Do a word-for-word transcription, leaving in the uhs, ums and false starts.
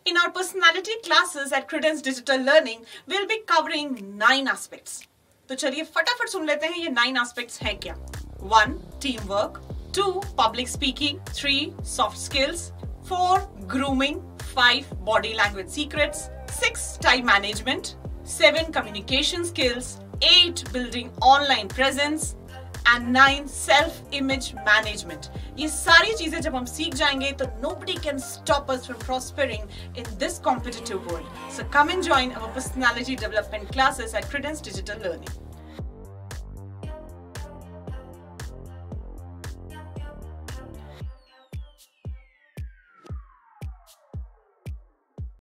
In our personality classes at Credence Digital Learning, we'll be covering nine aspects. तो चलिए फटाफट सुन लेते हैं ये nine aspects हैं क्या? One, teamwork. Two, public speaking. Three, soft skills. Four, grooming. Five, body language secrets. Six, time management. Seven, communication skills. Eight, building online presence. And nine, self-image management. ये सारी चीजें जब हम सीख जाएंगे तो nobody can stop us from prospering in this competitive world. So come and join our personality development classes at Credence Digital Learning.